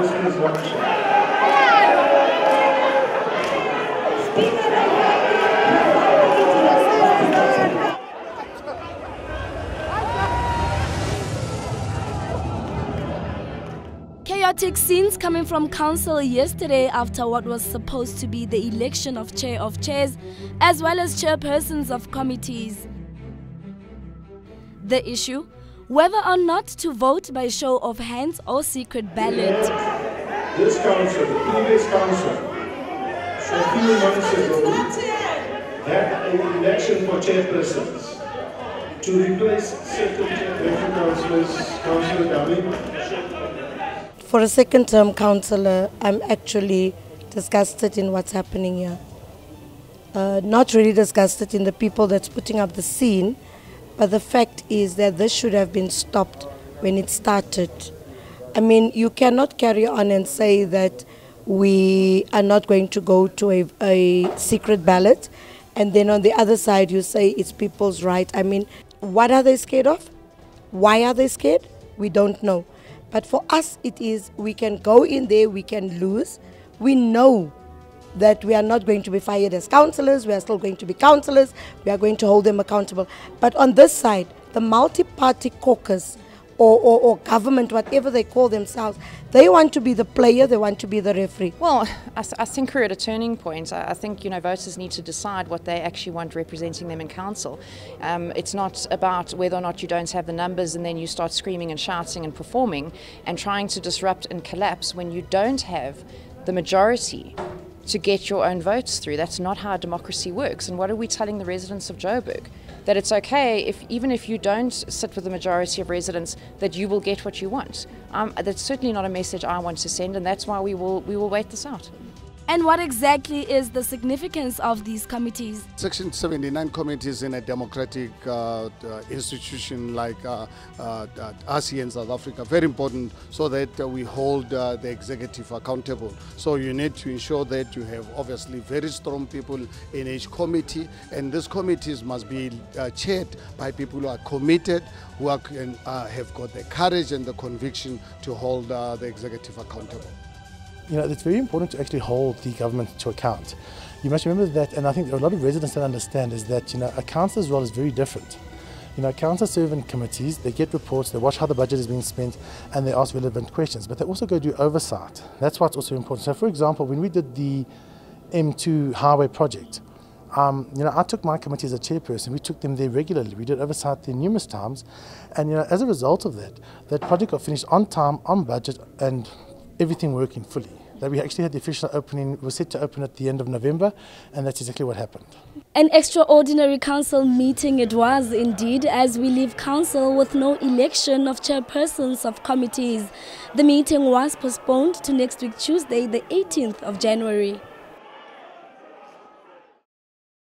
chairperson is not chair. Chaotic scenes coming from council yesterday after what was supposed to be the election of chair of chairs as well as chairpersons of committees. The issue, whether or not to vote by show of hands or secret ballot. This council, the previous council, a few months ago, had an election for chairpersons to replace certain councillors, Councillor Dummy. For a second term councillor, I'm actually disgusted in what's happening here. Not really disgusted in the people that's putting up the scene, but the fact is that this should have been stopped when it started. I mean, you cannot carry on and say that we are not going to go to a secret ballot, and then on the other side you say it's people's right. I mean, what are they scared of? Why are they scared? We don't know. But for us it is, we can go in there, we can lose. We know that we are not going to be fired as councillors, we are still going to be councillors, we are going to hold them accountable. But on this side, the multi-party caucus or government, whatever they call themselves, they want to be the player, they want to be the referee. Well, I think we're at a turning point. I think, voters need to decide what they actually want representing them in council. It's not about whether or not you don't have the numbers and then you start screaming and shouting and performing and trying to disrupt and collapse when you don't have the majority to get your own votes through. That's not how democracy works. And what are we telling the residents of Joburg? That it's okay, even if you don't sit with the majority of residents, that you will get what you want. That's certainly not a message I want to send, and that's why we will wait this out. And what exactly is the significance of these committees? Section 79 committees in a democratic institution like us here in South Africa, very important so that we hold the executive accountable. So you need to ensure that you have obviously very strong people in each committee, and these committees must be chaired by people who are committed, who have got the courage and the conviction to hold the executive accountable. It's very important to actually hold the government to account. You must remember that, and I think a lot of residents don't understand, is that a councillor's role is very different. Councillors serve in committees, they get reports, they watch how the budget is being spent, and they ask relevant questions, but they also go do oversight. That's what's also important. So for example, when we did the M2 highway project, I took my committee as a chairperson, we took them there regularly, we did oversight there numerous times, and as a result of that, that project got finished on time, on budget, and everything working fully. That we actually had the official opening, was set to open at the end of November, and that's exactly what happened. An extraordinary council meeting it was indeed, as we leave council with no election of chairpersons of committees. The meeting was postponed to next week Tuesday, the 18th of January.